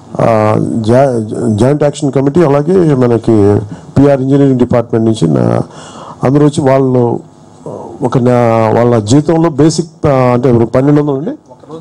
Joint action committee, అలాగే మనకి PR engineering department నుంచి అందరూ వచ్చి వాళ్ళు వాళ్ళ జీతంలో బేసిక్ అంటే 1200 అండి,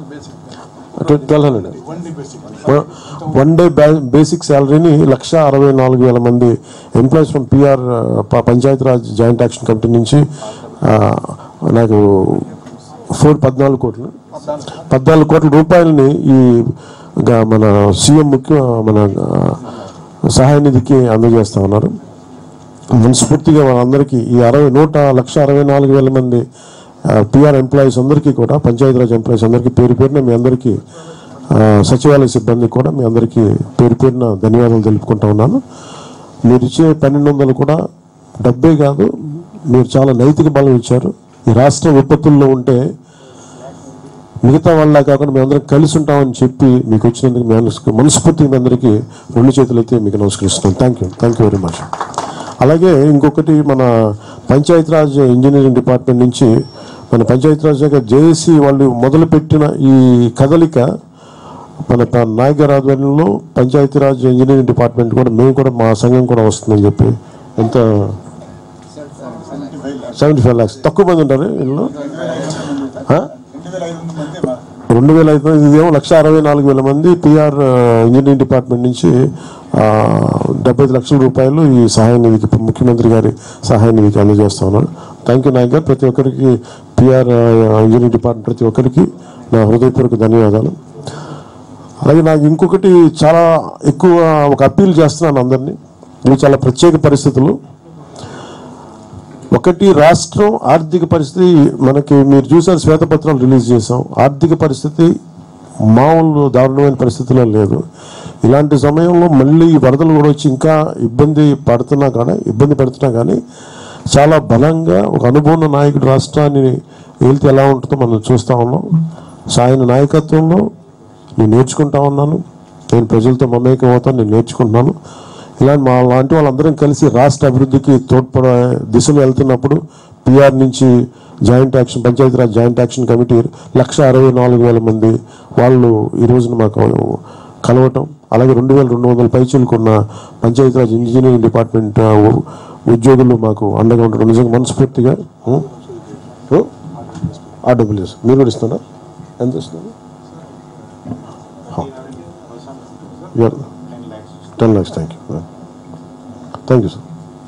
1200 1 డే బేసిక్ శాలరీని 1,64,000 మంది employees from PR Panchayati Raj joint action committee నుంచి నాకు 14 కోట్ల రూపాయలని ఈ మన సీఎం మన సహాయ నిధికి అందజేస్తా ఉన్నారు. మనస్ఫూర్తిగా వాళ్ళందరికీ ఈ 1,64,000 మంది పిఆర్ ఎంప్లాయీస్ అందరికీ కూడా, పంచాయతీరాజ్ ఎంప్లాయీస్ అందరికీ పేరు పేరున మీ అందరికీ, సచివాలయ సిబ్బంది కూడా మీ అందరికీ పేరు పేరున ధన్యవాదాలు తెలుపుకుంటా ఉన్నాను. మీరు ఇచ్చే 1200 కూడా డబ్బే కాదు, మీరు చాలా నైతిక బలం ఇచ్చారు. ఈ రాష్ట్ర విపత్తుల్లో ఉంటే మిగతా వాళ్ళ కాకుండా మేము అందరం కలిసి ఉంటామని చెప్పి మీకు వచ్చినందుకు మనస్ఫూర్తి మీ అందరికీ 2 చేతులు అయితే మీకు నమస్కరిస్తున్నాను. Thank you very much. అలాగే ఇంకొకటి, మన పంచాయతీరాజ్ ఇంజనీరింగ్ డిపార్ట్మెంట్ నుంచి మన పంచాయతీరాజ్ జేఏసీ వాళ్ళు మొదలుపెట్టిన ఈ కదలిక మన నాయక్ గారి ఆధ్వర్యంలో పంచాయతీరాజ్ ఇంజనీరింగ్ డిపార్ట్మెంట్ కూడా మేము కూడా మా సంఘం కూడా వస్తుందని చెప్పి, ఎంత 75 lakhs తక్కువ మంది ఉంటారు వీళ్ళు, 2,500, ఇదేమో 1,64,000 మంది పిఆర్ ఇంజనీరింగ్ డిపార్ట్మెంట్ నుంచి 75 లక్షల రూపాయలు ఈ సహాయ నిధికి, ముఖ్యమంత్రి గారి సహాయ నిధికి అందజేస్తా ఉన్నాను. థ్యాంక్ యూ నాయక్ గారు. ప్రతి ఒక్కరికి పిఆర్ ఇంజనీరింగ్ డిపార్ట్మెంట్ ప్రతి ఒక్కరికి నా హృదయపూర్వక ధన్యవాదాలు. అలాగే నాకు ఇంకొకటి చాలా ఎక్కువ ఒక అప్పీల్ చేస్తున్నాను అందరినీ. ఇవి చాలా ప్రత్యేక పరిస్థితులు. ఒకటి, రాష్ట్రం ఆర్థిక పరిస్థితి మనకి మీరు చూసారు, శ్వేతపత్రాలు రిలీజ్ చేసాం. ఆర్థిక పరిస్థితి మామూలు దారుణమైన పరిస్థితిలో లేదు. ఇలాంటి సమయంలో మళ్ళీ వరదలు కూడా వచ్చి ఇంకా ఇబ్బంది పెడుతున్నా కానీ చాలా బలంగా ఒక అనుభవం నాయకుడు రాష్ట్రాన్ని వెళ్తే ఎలా ఉంటుందో మనం చూస్తూ ఉన్నాం. ఆయన నాయకత్వంలో నేను నేర్చుకుంటా ఉన్నాను. నేను ప్రజలతో మమేకం అవుతాను, నేను నేర్చుకుంటున్నాను. ఇలాంటి లాంటి వాళ్ళందరం కలిసి రాష్ట్ర అభివృద్ధికి తోడ్పడే దిశలో వెళ్తున్నప్పుడు పిఆర్ నుంచి పంచాయతీరాజ్ జాయింట్ యాక్షన్ కమిటీ 1,64,000 మంది వాళ్ళు ఈ రోజున మాకు కలవటం, అలాగే 2,200 పైచీలకున్న పంచాయతీరాజ్ ఇంజనీరింగ్ డిపార్ట్మెంట్ ఉద్యోగులు మాకు అండగా ఉండడం నిజంగా మనస్ఫూర్తిగా. RWS మీరు కూడా ఇస్తున్నారా? ఎంత ఇస్తున్నారు? 10 lakhs. Thank you sir.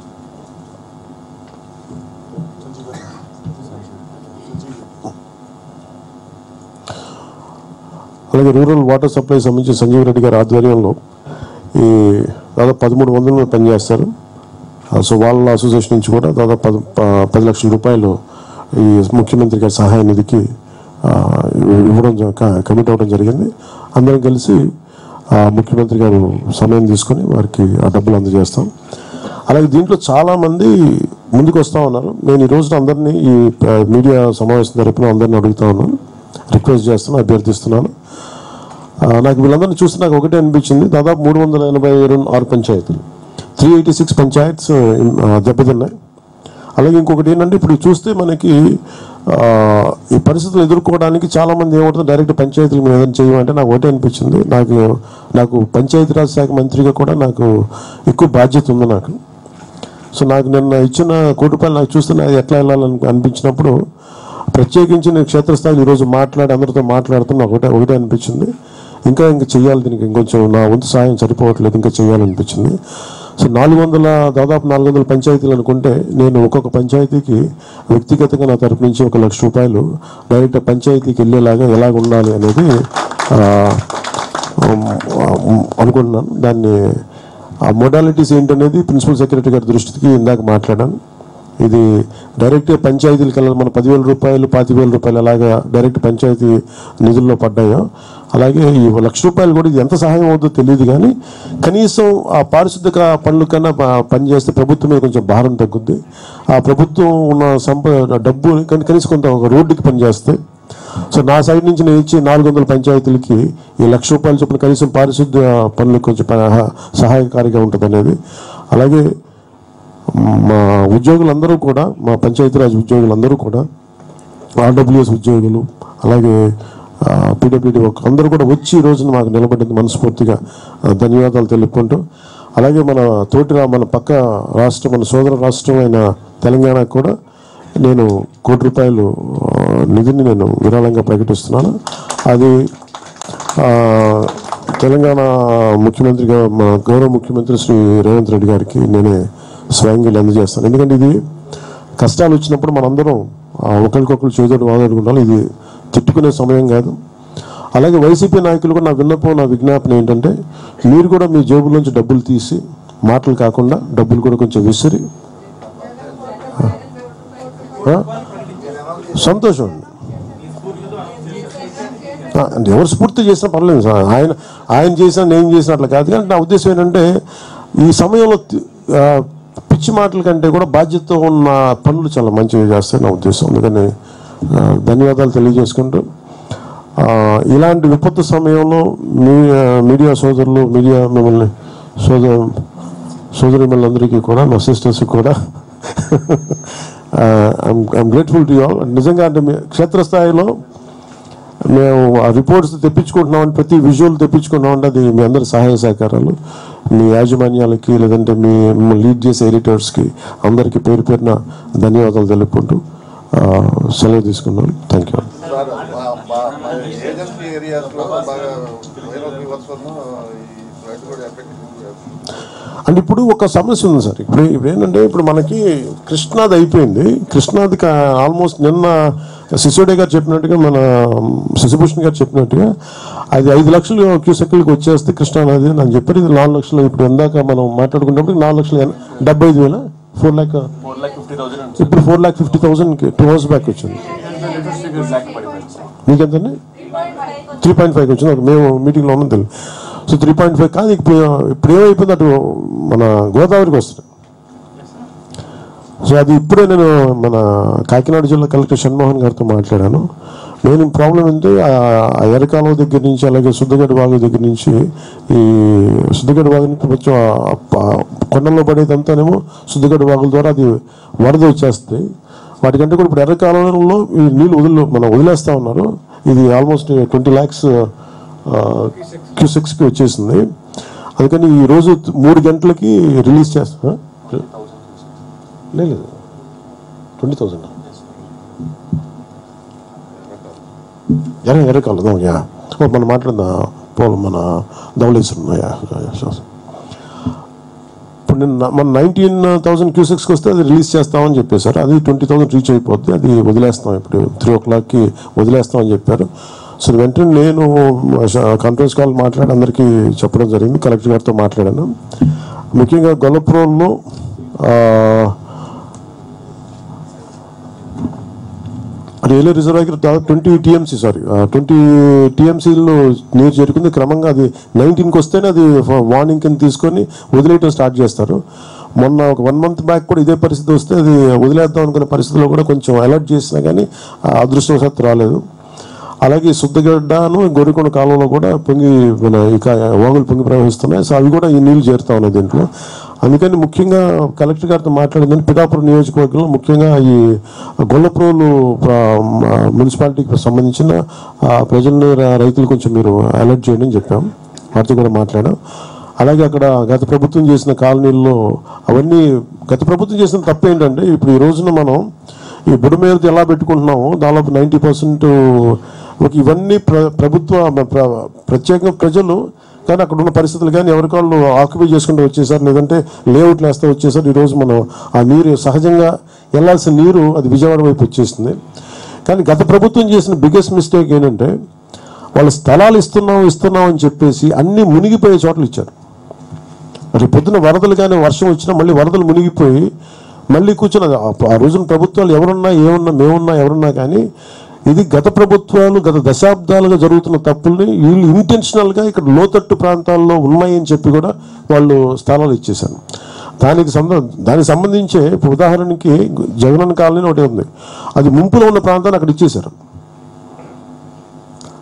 అలాగే రూరల్ వాటర్ సప్లై సంబంధించి సంజీవ్ రెడ్డి గారి ఆధ్వర్యంలో ఈ దాదాపు 1300 మంది పనిచేస్తారు. సో వాళ్ళ అసోసియేషన్ నుంచి కూడా దాదాపు 10 లక్షల రూపాయలు ఈ ముఖ్యమంత్రి గారి సహాయ నిధికి ఇవ్వడం కమిట్ అవ్వడం జరిగింది. అందరం కలిసి ముఖ్యమంత్రి గారు సమయం తీసుకొని వారికి ఆ డబ్బులు అందజేస్తాం. అలాగే దీంట్లో చాలామంది ముందుకు వస్తూ ఉన్నారు. నేను ఈ రోజున అందరినీ ఈ మీడియా సమావేశం తరపున అందరినీ అడుగుతా ఉన్నాను, రిక్వెస్ట్ చేస్తున్నాను, అభ్యర్థిస్తున్నాను. నాకు వీళ్ళందరినీ చూస్తే నాకు ఒకటే అనిపించింది, దాదాపు 386 పంచాయతీలు, 386 పంచాయత్స్ దెబ్బతిన్నాయి. అలాగే ఇంకొకటి ఏంటంటే, ఇప్పుడు చూస్తే మనకి ఈ పరిస్థితులు ఎదుర్కోవడానికి చాలామంది ఏమవుతుంది, డైరెక్ట్ పంచాయతీల మీద ఏదైనా చేయమంటే నాకు ఒకటే అనిపించింది, నాకు పంచాయతీరాజ్ శాఖ మంత్రిగా కూడా నాకు ఎక్కువ బాధ్యత ఉంది నాకు. సో నాకు నిన్న ఇచ్చిన ₹1 కోటి నాకు చూస్తే అది ఎట్లా వెళ్ళాలని అనిపించినప్పుడు ప్రత్యేకించి నేను క్షేత్రస్థాయిలో ఈరోజు అందరితో మాట్లాడుతున్నా ఒకటే అనిపించింది, ఇంకా చెయ్యాలి, దీనికి ఇంకొంచెం నా వంతు సాయం సరిపోవట్లేదు, ఇంకా చేయాలనిపించింది. సో దాదాపు 400 పంచాయతీలు అనుకుంటే నేను ఒక్కొక్క పంచాయతీకి వ్యక్తిగతంగా నా తరపు నుంచి ₹1,00,000 డైరెక్ట్ పంచాయతీకి వెళ్ళేలాగా ఎలాగ ఉండాలి అనేది అనుకుంటున్నాను. దాన్ని ఆ మోడాలిటీస్ ఏంటనేది ప్రిన్సిపల్ సెక్రటరీ గారి దృష్టికి ఇందాక మాట్లాడాను. ఇది డైరెక్ట్గా పంచాయతీలకు వెళ్ళాలి. మన ₹10,000, ₹25,000 అలాగా డైరెక్ట్ పంచాయతీ నిధుల్లో పడ్డాయో అలాగే ఈ ₹1,00,000 కూడా ఇది ఎంత సహాయం అవుతుందో తెలియదు, కానీ కనీసం ఆ పారిశుద్ధ్య పనుల కన్నా పనిచేస్తే ప్రభుత్వం మీద కొంచెం భారం తగ్గుద్ది. ఆ ప్రభుత్వం ఉన్న డబ్బు కనీసం కొంత ఒక రోడ్డుకి పనిచేస్తే. సో నా సైడ్ నుంచి నేను ఇచ్చి 400 పంచాయతీలకి ఈ ₹1,00,000 చొప్పున కనీసం పారిశుద్ధ్య పనులకు కొంచెం సహాయకారిగా ఉంటుంది అనేది. అలాగే మా ఉద్యోగులందరూ కూడా, మా పంచాయతీరాజ్ ఉద్యోగులందరూ కూడా, RWS ఉద్యోగులు, అలాగే పీడబ్ల్యూడీ వర్క్ అందరూ కూడా వచ్చి ఈ రోజున మాకు నిలబడింది మనస్ఫూర్తిగా ధన్యవాదాలు తెలుపుకుంటూ, అలాగే మన మన పక్క రాష్ట్రం, మన సోదర రాష్ట్రం అయిన తెలంగాణకు కూడా నేను ₹1 నిధిని నేను విరాళంగా ప్రకటిస్తున్నాను. అది తెలంగాణ ముఖ్యమంత్రిగా మా గౌరవ ముఖ్యమంత్రి శ్రీ రేవంత్ రెడ్డి గారికి నేనే స్వయంగా అందజేస్తాను. ఎందుకంటే ఇది కష్టాలు వచ్చినప్పుడు మనందరం ఒకరికొకరు చేదోడు వాదోడుకుంటాం. ఇది తిట్టుకునే సమయం కాదు. అలాగే వైసీపీ నాయకులు కూడా నా విజ్ఞాపన ఏంటంటే, మీరు కూడా మీ జేబులోంచి డబ్బులు తీసి, మాటలు కాకుండా డబ్బులు కూడా కొంచెం విసిరి, సంతోషం అంటే ఎవరు స్ఫూర్తి చేసినా పర్లేదు సార్. ఆయన చేసినా నేను చేసినా అట్లా కాదు. కానీ నా ఉద్దేశం ఏంటంటే, ఈ సమయంలో పిచ్చి మాటల కంటే కూడా బాధ్యతతో ఉన్న పనులు చాలా మంచిగా చేస్తాయి నా ఉద్దేశం. అందుకని ధన్యవాదాలు తెలియజేసుకుంటూ, ఇలాంటి విపత్తు సమయంలో మీడియా సోదరులు, మిమ్మల్ని సోదరి అందరికీ కూడా, మా సిస్టర్స్కి కూడా I'm grateful to you all. నిజంగా అంటే క్షేత్రస్థాయిలో మేము ఆ రిపోర్ట్స్ తెప్పించుకుంటున్నామంటే, ప్రతి విజువల్ తెప్పించుకుంటున్నామంటే అది మీ అందరి సహాయ సహకారాలు, మీ యాజమాన్యాలకి, లేదంటే మిమ్మల్ని లీడ్ చేసే ఎడిటర్స్కి అందరికీ పేరు పేరున ధన్యవాదాలు తెలుపుకుంటూ సెలవు తీసుకున్నాను. Thank you. అంటే ఇప్పుడు ఒక సమస్య ఉంది సార్. ఇప్పుడు ఏంటంటే, ఇప్పుడు మనకి కృష్ణాది అయిపోయింది. కృష్ణాది ఆల్మోస్ట్ నిన్న సిసోడే గారు చెప్పినట్టుగా, మన శశిభూషణ్ గారు చెప్పినట్టుగా అది 5 లక్షలు క్యూసెక్లకి వచ్చేస్తే కృష్ణానది అని చెప్పారు. ఇది 4 లక్షలు. ఇప్పుడు ఇందాక మనం మాట్లాడుకున్నప్పుడు 4,75,000 4,50,000 ఇప్పుడు 4,50,000 2 hours బ్యాక్ వచ్చింది. మీకెంతండి? 3.5 వచ్చింది. మేము మీటింగ్లో ఉన్నాం తెలియదు. సో 3.5 కాదు. ఇప్పుడు ఏమైపోయింది, అటు మన గోదావరికి వస్తుంది. సో అది ఇప్పుడే నేను మన కాకినాడ జిల్లా కలెక్టర్ షణ్మోహన్ గారితో మాట్లాడాను. మెయిన్ ప్రాబ్లం ఏంటంటే, ఆ ఎరకాలువ దగ్గర నుంచి, అలాగే శుద్ధగడ్డ వాగు దగ్గర నుంచి, ఈ శుద్ధగడ్డ వాగు నుంచి కొంచెం కొండల్లో పడేదంతానేమో శుద్ధగడ్డ వాగుల ద్వారా అది వరద వచ్చేస్తుంది. వాటికంటే కూడా ఇప్పుడు ఎర్రకాలంలో ఈ నీళ్ళు వదిలేస్తూ ఉన్నారు. ఇది ఆల్మోస్ట్ 20 lakhs క్యూసెక్స్కి వచ్చేసింది. అందుకని ఈరోజు 3 గంటలకి రిలీజ్ చేస్తా. లేదు 20,000 ఎర్రకాలం మనం మాట్లాడదా పోలం మన ధవళేశ్వరం. ఇప్పుడు మన 19,000 క్యూసెక్స్కి వస్తే అది రిలీజ్ చేస్తామని చెప్పేశారు. అది 20,000 రీచ్ అయిపోద్ది. అది వదిలేస్తాం, ఇప్పుడు 3 o'clockకి వదిలేస్తామని చెప్పారు. సో వెంటనే నేను కాన్ఫరెన్స్ కాల్ మాట్లాడి అందరికీ చెప్పడం జరిగింది. కలెక్టర్ గారితో మాట్లాడాను. ముఖ్యంగా గొల్లపురంలో రైల్వే రిజర్వాయర్ దాదాపు 20 TMCలో నీరు చేరుకుంది. క్రమంగా అది 19కి వస్తేనే అది వార్నింగ్ కింద తీసుకొని వదిలేయటం స్టార్ట్ చేస్తారు. మొన్న ఒక 1 month బ్యాక్ కూడా ఇదే పరిస్థితి వస్తే అది వదిలేద్దాం అనుకునే పరిస్థితిలో కూడా కొంచెం అలర్ట్ చేసినా కానీ అదృష్టవశాత్తు రాలేదు. అలాగే శుద్ధగడ్డను గోరికొండ కాలంలో కూడా వాగులు పొంగి ప్రవహిస్తున్నాయి. సో అవి కూడా ఈ నీళ్ళు చేరుతా ఉన్నాయి దీంట్లో. అందుకని ముఖ్యంగా కలెక్టర్ గారితో మాట్లాడిందని, పిఠాపురం నియోజకవర్గంలో ముఖ్యంగా ఈ గొల్లప్రోలు మున్సిపాలిటీకి సంబంధించిన ప్రజల్ని, రైతులు కొంచెం మీరు అలర్ట్ చేయండి అని చెప్పాం. వారితో కూడా మాట్లాడాం. అలాగే అక్కడ గత ప్రభుత్వం చేసిన కాలనీల్లో అవన్నీ గత ప్రభుత్వం చేసిన తప్పు ఏంటంటే, ఇప్పుడు ఈ రోజున మనం ఈ బుడమేరుతో ఎలా పెట్టుకుంటున్నామో దాదాపు 90% ఇవన్నీ ప్రత్యేకంగా ప్రజలు కానీ అక్కడ ఉన్న పరిస్థితులు కానీ ఎవరికాళ్ళు ఆక్యుపై చేసుకుంటూ వచ్చేసారు, లేదంటే లేఅవుట్లు వేస్తూ వచ్చేసారు. ఈరోజు మనం ఆ నీరు సహజంగా వెళ్ళాల్సిన నీరు అది విజయవాడ వైపు వచ్చేస్తుంది. కానీ గత ప్రభుత్వం చేసిన బిగ్గెస్ట్ మిస్టేక్ ఏంటంటే, వాళ్ళు స్థలాలు ఇస్తున్నాం అని చెప్పేసి అన్నీ మునిగిపోయే చోట్ల ఇచ్చారు. మరి పొద్దున వరదలు కానీ వర్షం వచ్చినా మళ్ళీ వరదలు మునిగిపోయి మళ్ళీ కూర్చొని ఆ రోజున ప్రభుత్వాలు మేమున్నా ఎవరున్నా కానీ ఇది గత ప్రభుత్వాలు గత దశాబ్దాలుగా జరుగుతున్న తప్పుల్ని వీళ్ళు ఇంటెన్షనల్గా ఇక్కడ లోతట్టు ప్రాంతాల్లో ఉన్నాయని చెప్పి కూడా వాళ్ళు స్థలాలు ఇచ్చేశారు. దానికి సంబంధించే ఉదాహరణకి జగనన్న కాలనీ ఒకటి ఉంది, అది ముంపులో ఉన్న ప్రాంతాన్ని అక్కడ ఇచ్చేశారు.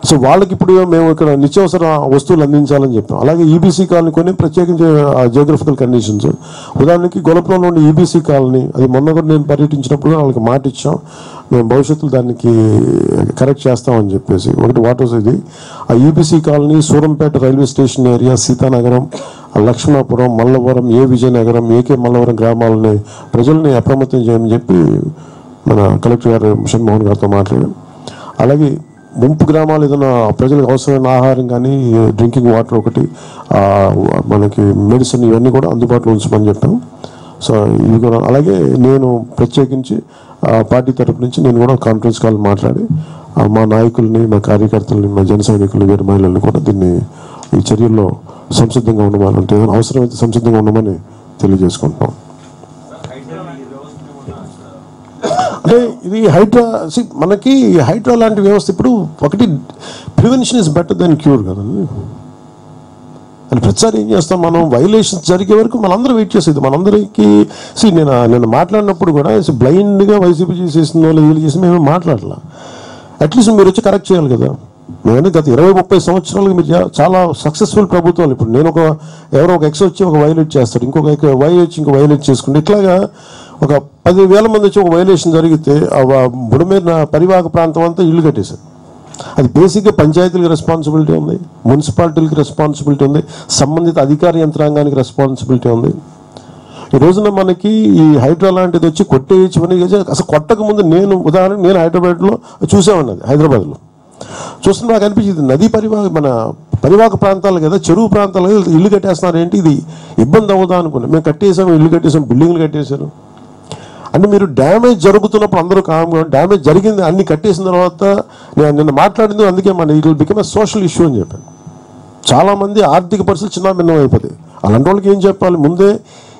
సో వాళ్ళకి ఇప్పుడు మేము ఇక్కడ నిత్యావసర వస్తువులు అందించాలని చెప్పాం. అలాగే ఈబీసీ కాలనీ కొన్ని ప్రత్యేకించి జియోగ్రఫికల్ కండిషన్స్, ఉదాహరణకి గొలపురంలో ఉండే ఈబీసీ కాలనీ, అది మొన్న కూడా నేను పర్యటించినప్పుడు వాళ్ళకి మాట ఇచ్చాం, మేము భవిష్యత్తులో దానికి కరెక్ట్ చేస్తామని చెప్పేసి. ఒకటి వాటర్ ఇది, ఆ EBC colony Surampeta railway station area, Seethanagaram, Lakshmanapuram, Mallavaram, Vizianagaram, AK Mallavaram గ్రామాలని ప్రజల్ని అప్రమత్తం చేయమని చెప్పి మన కలెక్టర్ గారు షణ్మోహన్ గారితో మాట్లాడాం. అలాగే ముంపు గ్రామాలు ఏదైనా ప్రజలకు అవసరమైన ఆహారం కానీ, డ్రింకింగ్ వాటర్ ఒకటి, మనకి మెడిసిన్ ఇవన్నీ కూడా అందుబాటులో ఉంచమని చెప్పాం. సో ఇవి కూడా అలాగే నేను ప్రత్యేకించి పార్టీ తరపు నుంచి నేను కూడా కాన్ఫరెన్స్ కాల్ మాట్లాడి మా నాయకుల్ని, మా కార్యకర్తలని, మా జన సైనికులు, వేరే మహిళల్ని కూడా దీన్ని ఈ చర్యల్లో సంసిద్ధంగా ఉండమని, అంటే అవసరమైతే సంసిద్ధంగా ఉండమని తెలియజేసుకుంటున్నాం. అంటే ఇది హైడ్రా, మనకి హైడ్రా లాంటి వ్యవస్థ ఇప్పుడు ఒకటి prevention is better than cure కదండి. అని ప్రతిసారి ఏం చేస్తాం మనం, వైలేషన్స్ జరిగే వరకు మనందరం వెయిట్ చేసేది. మనందరికీ నేను మాట్లాడినప్పుడు కూడా బ్లైండ్గా వైసీపీ చేసేసిందో వీళ్ళు చేసి మేము మాట్లాడలా. అట్లీస్ట్ మీరు వచ్చి కరెక్ట్ చేయాలి కదా. మేమైనా గత 20-30 సంవత్సరాలుగా మీరు చాలా సక్సెస్ఫుల్ ప్రభుత్వాలు. ఇప్పుడు నేను ఎవరో ఒక ఎక్స్ వచ్చి ఒక వైలేట్ చేస్తాడు, ఇంకొక వై వచ్చి ఇంకో వైలేట్ చేసుకుంటే, ఇట్లాగా ఒక 10,000 మంది వచ్చి ఒక వైలేషన్ జరిగితే బుడమేరు పరివాహక ప్రాంతం అంతా ఇల్లు కట్టేశారు. అది బేసిక్గా పంచాయతీలకు రెస్పాన్సిబిలిటీ ఉంది, మున్సిపాలిటీలకు రెస్పాన్సిబిలిటీ ఉంది, సంబంధిత అధికార యంత్రాంగానికి రెస్పాన్సిబిలిటీ ఉంది. ఈ రోజున మనకి ఈ హైడ్రా లాంటిది వచ్చి కొట్టేయచ్చమని, అసలు కొట్టక ముందు నేను హైదరాబాద్లో చూసామన్నది. హైదరాబాద్లో చూస్తున్నా నాకు అనిపించింది, నదీ మన పరివాహక ప్రాంతాలు కదా, చెరువు ప్రాంతాలు కదా, ఇల్లు కట్టేస్తున్నారు ఏంటి, ఇది ఇబ్బంది అవుదా అనుకున్నాం. మేము కట్టేసాము, ఇల్లు కట్టేసాం, బిల్డింగ్లు కట్టేశారు. అంటే మీరు డ్యామేజ్ జరుగుతున్నప్పుడు అందరూ కామ్గా, డ్యామేజ్ జరిగింది అన్ని కట్టేసిన తర్వాత నేను నిన్న మాట్లాడింది అందుకే it will become a social issue అని చెప్పాను. చాలామంది ఆర్థిక పరిస్థితులు చిన్న భిన్నం అయిపోతాయి. అలాంటి వాళ్ళకి ఏం చెప్పాలి, ముందే